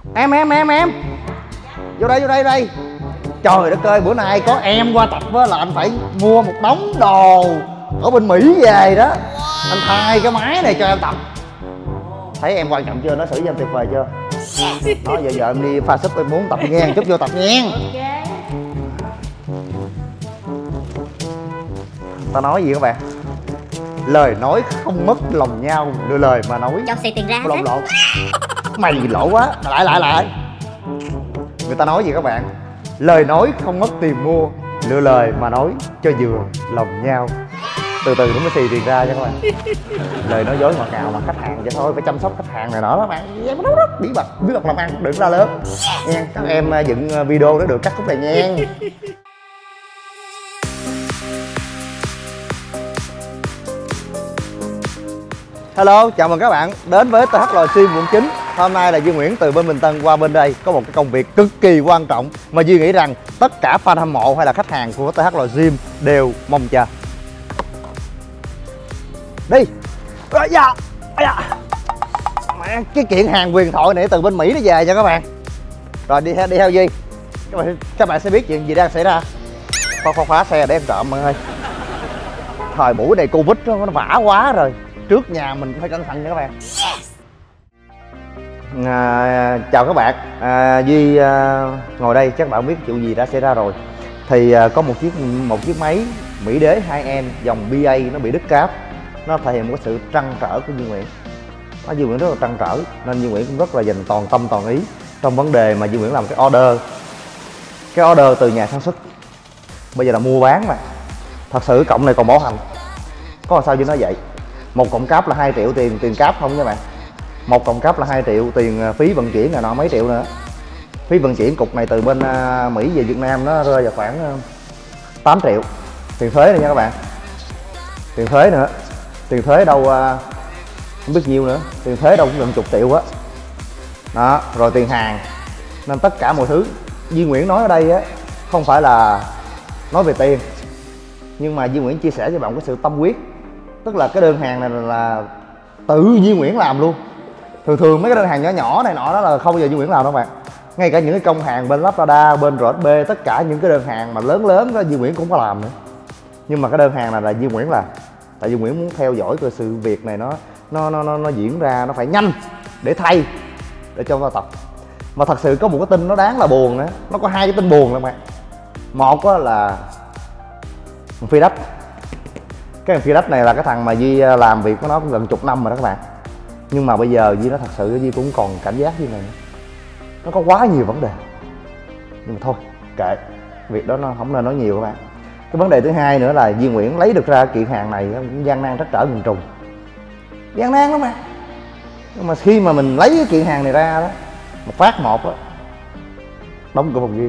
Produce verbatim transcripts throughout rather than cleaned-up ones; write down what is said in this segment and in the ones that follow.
Em em em em vô đây vô đây đây. Trời đất ơi, bữa nay có em qua tập á là anh phải mua một đống đồ ở bên Mỹ về đó. Anh thay cái máy này cho em tập. Thấy em quan trọng chưa, nó xử cho em tuyệt vời chưa? Đó, giờ giờ em đi pha súp, em muốn tập nghe chút, vô tập nghe. Ta nói gì các bạn? Lời nói không mất lòng nhau, đưa lời mà nói cho xì tiền ra lộn lộn. Mày lỗ quá, lại lại lại. Người ta nói gì các bạn? Lời nói không mất tiền mua, lựa lời mà nói cho vừa lòng nhau. Từ từ nó mới xì tiền ra nha các bạn. Lời nói dối ngọt ngào mà khách hàng vậy thôi, phải chăm sóc khách hàng này nọ đó bạn. Em nói rất bí mật, bí mật làm ăn đừng ra lớn nha. Các em dựng video nó được cắt khúc này nha. Hello, chào mừng các bạn đến với tê hát lờ Gym quận chín. Hôm nay là Duy Nguyễn từ bên Bình Tân qua bên đây có một cái công việc cực kỳ quan trọng mà Duy nghĩ rằng tất cả fan hâm mộ hay là khách hàng của tê hát lờ Gym đều mong chờ. Đi. Ây da, ây da. Mẹ, cái kiện hàng huyền thoại này từ bên Mỹ nó về nha các bạn. Rồi đi theo đi theo Duy. Các bạn các bạn sẽ biết chuyện gì đang xảy ra. Khóa khóa, khóa xe để em trộm mọi người. Thời buổi này Covid nó vả quá rồi. Trước nhà mình phải cẩn thận nha các bạn. À, chào các bạn. à, Duy à, ngồi đây chắc bạn biết chuyện gì đã xảy ra rồi. Thì à, có một chiếc một chiếc máy Mỹ Đế hai em dòng bê a nó bị đứt cáp. Nó thể hiện một sự trăn trở của Duy Nguyễn. Nó Duy Nguyễn rất là trăn trở nên Duy Nguyễn cũng rất là dành toàn tâm toàn ý trong vấn đề mà Duy Nguyễn làm cái order. Cái order từ nhà sản xuất bây giờ là mua bán mà. Thật sự cộng này còn bảo hành. Có sao Duy nói vậy? Một cọng cáp là hai triệu tiền tiền cáp không nha bạn. Một cọng cáp là hai triệu, tiền phí vận chuyển là nọ mấy triệu nữa. Phí vận chuyển cục này từ bên Mỹ về Việt Nam nó rơi vào khoảng tám triệu. Tiền thuế này nha các bạn. Tiền thuế nữa. Tiền thuế đâu không biết nhiêu nữa. Tiền thuế đâu cũng gần chục triệu á. Đó, rồi tiền hàng. Nên tất cả mọi thứ Duy Nguyễn nói ở đây á không phải là nói về tiền. Nhưng mà Duy Nguyễn chia sẻ cho bạn cái sự tâm huyết. Tức là cái đơn hàng này là tự Duy Nguyễn làm luôn. Thường thường mấy cái đơn hàng nhỏ nhỏ này nọ đó là không bao giờ Duy Nguyễn làm đâu bạn. Ngay cả những cái công hàng bên Lazada, bên rờ ét bê, tất cả những cái đơn hàng mà lớn lớn đó Duy Nguyễn cũng có làm nữa. Nhưng mà cái đơn hàng này là Duy Nguyễn làm. Tại Duy Nguyễn muốn theo dõi cái sự việc này nó nó nó nó, nó diễn ra nó phải nhanh để thay để cho ta tập. Mà thật sự có một cái tin nó đáng là buồn nữa. Nó có hai cái tin buồn lắm bạn. Một là phi đất. Cái thằng phi đất này là cái thằng mà Duy làm việc của nó cũng gần chục năm rồi đó các bạn. Nhưng mà bây giờ Duy nó thật sự Duy cũng còn cảnh giác như này. Nó có quá nhiều vấn đề. Nhưng mà thôi kệ, việc đó nó không nên nói nhiều các bạn. Cái vấn đề thứ hai nữa là Duy Nguyễn lấy được ra kiện hàng này cũng gian nan trắc trở nghìn trùng. Gian nan lắm mà. Nhưng mà khi mà mình lấy cái kiện hàng này ra đó, một phát một á, đóng cửa phòng Duy.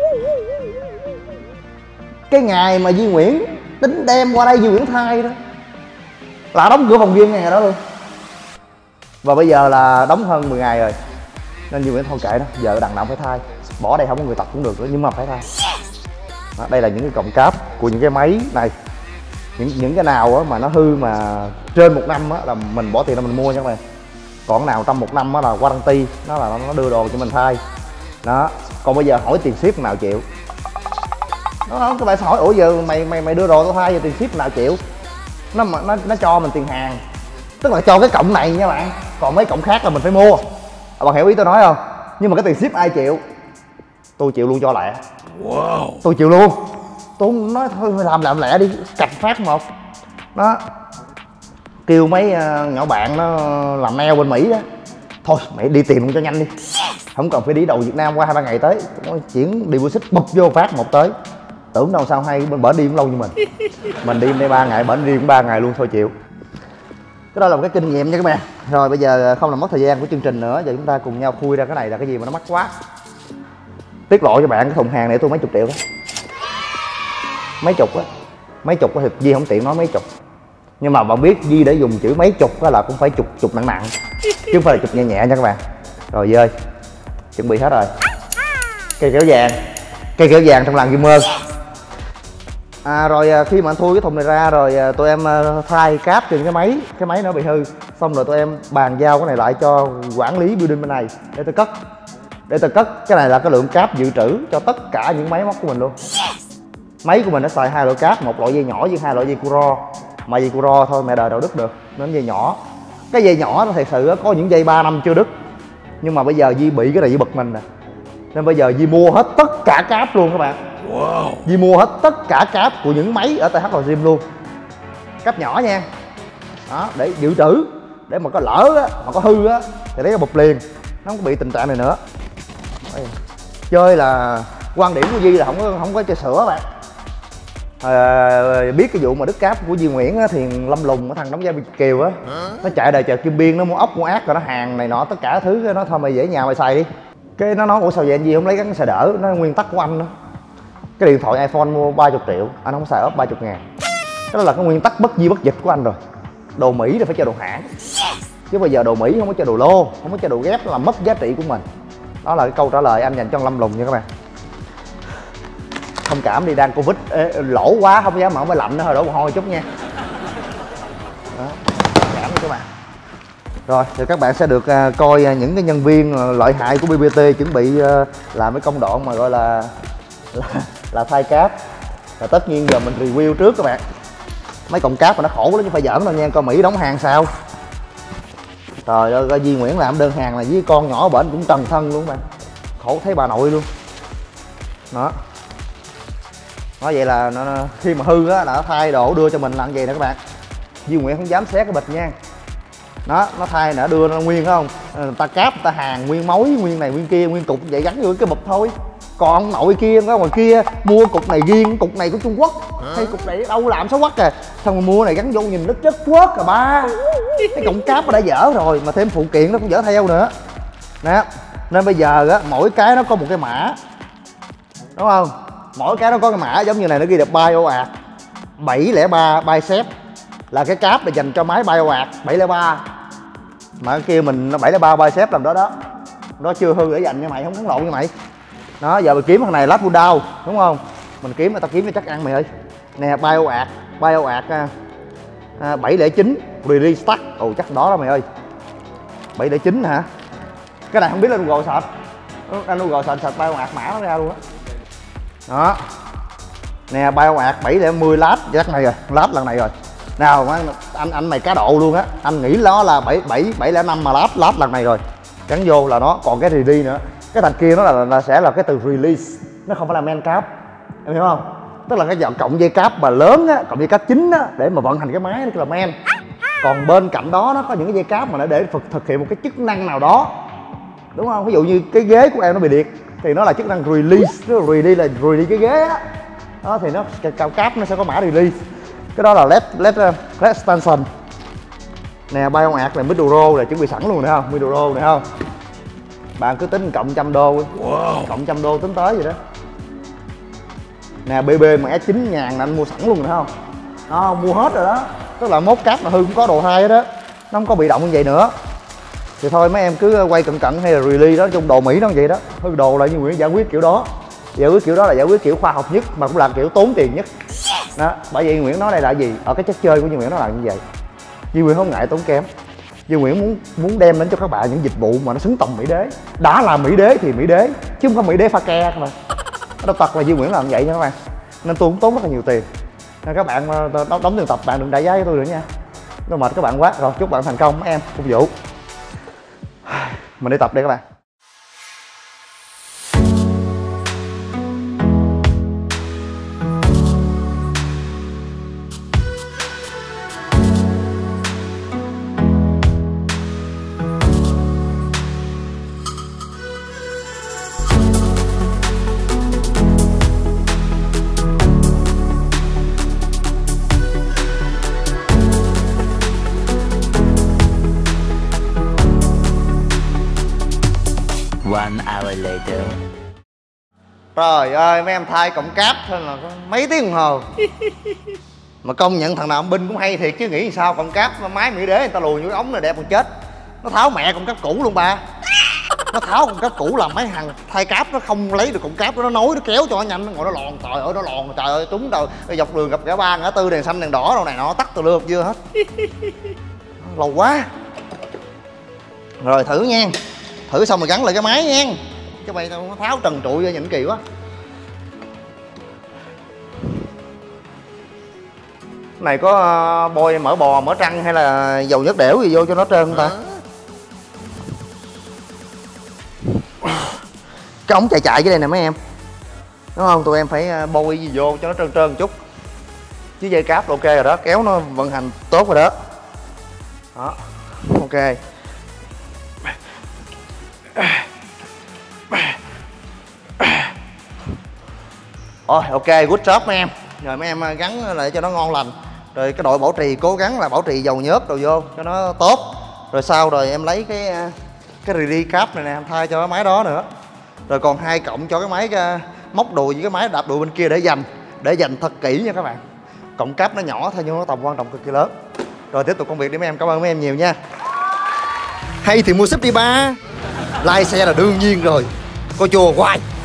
Cái ngày mà Duy Nguyễn tính đem qua đây Duy Nguyễn thay đó là đóng cửa phòng riêng ngày đó luôn. Và bây giờ là đóng hơn mười ngày rồi nên Duy Nguyễn thôi kệ đó, giờ đằng nào phải thay. Bỏ đây không có người tập cũng được nữa nhưng mà phải thay. Đó, đây là những cái cọng cáp của những cái máy này. Những những cái nào mà nó hư mà trên một năm á, là mình bỏ tiền là mình mua nha các bạn. Còn cái nào trong một năm á, là warranty, nó là nó đưa đồ cho mình thay. Đó, còn bây giờ hỏi tiền ship nào chịu. Nó các bạn hỏi ủa giờ mày mày mày đưa đồ tao thay giờ tiền ship nào chịu. Nó nó nó cho mình tiền hàng. Tức là cho cái cọng này nha bạn. Còn mấy cọng khác là mình phải mua. À, bạn hiểu ý tôi nói không? Nhưng mà cái tiền ship ai chịu? Tôi chịu luôn cho lẹ. Wow. Tôi chịu luôn. Tôi nói thôi làm làm lẹ đi, cạch phát một. Đó. Kêu mấy uh, nhỏ bạn nó làm nail bên Mỹ đó. Thôi mày đi tìm cho nhanh đi. Không cần phải đi đầu Việt Nam qua hai ba ngày tới. Chuyển deposit bụp vô phát một tới. Tưởng đâu sao hay bên bển đi cũng lâu như mình. Mình đi đây ba ngày, bển đi cũng ba ngày luôn thôi chịu. Cái đó là một cái kinh nghiệm nha các bạn. Rồi bây giờ không làm mất thời gian của chương trình nữa, giờ chúng ta cùng nhau khui ra cái này là cái gì mà nó mắc quá. Tiết lộ cho bạn cái thùng hàng này tôi mấy chục triệu đó. Mấy chục á. Mấy chục á thì Duy không tiện nói mấy chục. Nhưng mà bạn biết Duy để dùng chữ mấy chục á là cũng phải chục chục nặng nặng. Chứ không phải là chục nhẹ nhẹ nha các bạn. Rồi dơi. Chuẩn bị hết rồi. Cây kéo vàng. Cây kéo vàng trong làng Duy Mơ. À, rồi khi mà anh thui cái thùng này ra rồi tụi em thay cáp trên cái máy. Cái máy nó bị hư. Xong rồi tụi em bàn giao cái này lại cho quản lý building bên này để tôi cất. để ta cất. Cái này là cái lượng cáp dự trữ cho tất cả những máy móc của mình luôn. Máy của mình nó xài hai loại cáp, một loại dây nhỏ với hai loại dây Kuro. Mà dây Kuro thôi mẹ đời đâu đứt được, nên dây nhỏ. Cái dây nhỏ nó thật sự có những dây ba năm chưa đứt, nhưng mà bây giờ Di bị cái này Di bực mình nè, nên bây giờ Di mua hết tất cả cáp luôn các bạn. Wow. Di mua hết tất cả cáp của những máy ở tê hát Gym luôn, cáp nhỏ nha. Đó, để dự trữ, để mà có lỡ á, mà có hư á thì lấy cái bụp liền, nó không có bị tình trạng này nữa. Chơi là quan điểm của Di là không có không có chơi sữa bạn. À, biết cái vụ mà đứt cáp của Di Nguyễn á, thì Lâm Lùng, cái thằng đóng vai Việt Kiều á, nó chạy đời chợ Kim Biên, nó mua ốc mua ác rồi nó hàng này nọ tất cả thứ, nó thôi mày về nhà mày xài đi. Cái nó nói ủa sao vậy anh Di không lấy gắn xài đỡ, nó nguyên tắc của anh đó. Cái điện thoại iPhone mua ba mươi triệu, anh không xài ốp ba mươi ngàn. Đó là cái nguyên tắc bất di bất dịch của anh rồi. Đồ Mỹ thì phải cho đồ hãng, chứ bây giờ đồ Mỹ không có cho đồ lô, không có cho đồ ghép, là mất giá trị của mình. Đó là cái câu trả lời anh dành cho Lâm Lùng nha các bạn. Thông cảm đi, đang Covid ê, lỗ quá không dám mở máy lạnh nữa, hơi đổ mồ hôi chút nha. Đó, thông cảm đi các bạn. Rồi thì các bạn sẽ được uh, coi uh, những cái nhân viên uh, lợi hại của bê bê tê chuẩn bị uh, làm cái công đoạn mà gọi là là, là thay cáp. Và tất nhiên giờ mình review trước các bạn. Mấy cọng cáp mà nó khổ lắm chứ phải giỡn đâu nha, coi Mỹ đóng hàng sao. Trời ơi, coi Di Nguyễn làm đơn hàng này với con nhỏ bển cũng trần thân luôn các bạn. Khổ thấy bà nội luôn. Đó. Nói vậy là nó, nó, khi mà hư á là nó thay đồ đưa cho mình làm gì nè các bạn. Di Nguyễn không dám xé cái bịch nha. Đó, nó thay nè, đưa nó nguyên không? Người ta cáp, người ta hàng nguyên mối, nguyên này nguyên kia, nguyên cục vậy gắn vô cái bịch thôi. Còn ông nội kia ở ngoài kia mua cục này riêng, cục này của Trung Quốc, hay cục này đâu làm xấu quắc à. Xong rồi mua này gắn vô nhìn nó chất quất à ba. Cái cọng cáp nó đã dở rồi mà thêm phụ kiện nó cũng dở theo nữa. Nè, nên bây giờ á mỗi cái nó có một cái mã, đúng không? Mỗi cái nó có cái mã giống như này, nó ghi được BioArt bảy không ba bicep là cái cáp để dành cho máy BioArt bảy không ba. Mà cái kia mình nó bảy không ba bicep làm đó đó. Nó chưa hư để dành cho mày, không thắng lộn cho mày. Đó, giờ mình kiếm thằng này lát pull down, đúng không? Mình kiếm người ta kiếm cho chắc ăn mày ơi. Nè BioArt, BioArt à, bảy không chín release stack. Ồ chắc đó đó mày ơi. bảy không chín hả? Cái này không biết là Google search. Anh Google search search BioArt mã nó ra luôn á. Đó. Nè BioArt bảy không không lát chắc này rồi, lát lần này rồi. Nào anh anh mày cá độ luôn á, anh nghĩ nó là bảy bảy bảy không năm mà lát lát lần này rồi. Gắn vô là nó còn cái release nữa. Cái thằng kia nó là, là sẽ là cái từ release, nó không phải là main cáp. Em hiểu không? Tức là cái dòng cộng dây cáp mà lớn á, cộng dây cáp chính á để mà vận hành cái máy nó là main. Còn bên cạnh đó nó có những cái dây cáp mà nó để thực, thực hiện một cái chức năng nào đó. Đúng không? Ví dụ như cái ghế của em nó bị liệt thì nó là chức năng release, nó release là release cái ghế á. Đó thì nó cao cáp nó sẽ có mã release. Cái đó là led led, led extension. Nè BioArt này Midoro này chuẩn bị sẵn luôn nè không? Midoro này không? Bạn cứ tính cộng trăm đô, wow. Cộng trăm đô tính tới vậy đó. Nè bê bê mà S chín ngàn là anh mua sẵn luôn nè không? Đó, mua hết rồi đó. Tức là mốt cáp mà hư cũng có đồ thay đó. Nó không có bị động như vậy nữa. Thì thôi mấy em cứ quay cận cận hay là release đó, trong đồ Mỹ nó vậy đó. Hư đồ là như Nguyễn giải quyết kiểu đó. Giải quyết kiểu đó là giải quyết kiểu khoa học nhất mà cũng là kiểu tốn tiền nhất. Đó, bởi vì Nguyễn nói đây là gì? Ở cái chất chơi của Duy Nguyễn nó là như vậy. Duy Nguyễn không ngại tốn kém. Duy Nguyễn muốn muốn đem đến cho các bạn những dịch vụ mà nó xứng tầm Mỹ đế. Đã là Mỹ đế thì Mỹ đế, chứ không phải Mỹ đế pha ke các bạn. Nó thật là Duy Nguyễn làm vậy nha các bạn. Nên tôi cũng tốn rất là nhiều tiền. Nên các bạn đóng, đóng tiền tập bạn đừng đại giá với tôi nữa nha. Nó mệt các bạn quá. Rồi chúc bạn thành công mấy em phục vụ. Mình đi tập đây các bạn. One hour later. Trời ơi mấy em thay cọng cáp thôi là mấy tiếng đồng hồ. Mà công nhận thằng nào ông binh cũng hay thiệt chứ, nghĩ sao cọng cáp máy Mỹ đế người ta lùi vô cái ống này đẹp còn chết. Nó tháo mẹ cọng cáp cũ luôn ba. Nó tháo cọng cáp cũ làm mấy thằng thay cáp nó không lấy được cọng cáp, nó nối nó kéo cho nó nhanh, nó ngồi nó lòn, trời ơi nó lòn, trời ơi trúng đầu dọc đường gặp ngã ba ngã tư đèn xanh đèn đỏ đâu này nó tắt từ lượt chưa hết. Lâu quá. Rồi thử nha. Thử xong rồi gắn lại cái máy nha. chứ bay tao nó tháo trần trụi ra nhìn kỳ quá. Này có uh, bôi mỡ bò, mỡ trăng hay là dầu nhất đẻo gì vô cho nó trơn không ta? Cái ống chạy chạy dưới đây nè mấy em, đúng không? Tụi em phải bôi gì vô cho nó trơn trơn một chút. Chứ dây cáp ok rồi đó, kéo nó vận hành tốt rồi đó. Đó, ok. Rồi ok, good job mấy em. Rồi mấy em gắn lại cho nó ngon lành. Rồi cái đội bảo trì cố gắng là bảo trì dầu nhớt đồ vô cho nó tốt. Rồi sau rồi em lấy cái cái rì cáp này nè em thay cho cái máy đó nữa. Rồi còn hai cộng cho cái máy cái, móc đùi với cái máy đạp đùi bên kia để dành để dành thật kỹ nha các bạn. Cộng cáp nó nhỏ thôi nhưng nó tầm quan trọng cực kỳ lớn. Rồi tiếp tục công việc đi mấy em, cảm ơn mấy em nhiều nha. Hay thì mua súp đi ba. Like xe là đương nhiên rồi. Coi chùa hoài.